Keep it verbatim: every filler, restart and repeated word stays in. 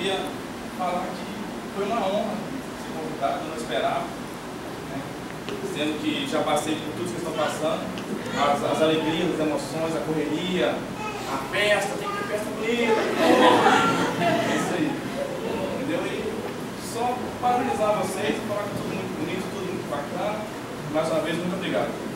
queria falar que foi uma honra ser convidado, eu não esperava, né? Sendo que já passei por tudo que vocês estão passando, as, as alegrias, as emoções, a correria, a festa, tem que ter festa bonita, é isso aí, entendeu? E só parabenizar vocês, falar que tudo muito bonito, tudo muito bacana. Mais uma vez, muito obrigado.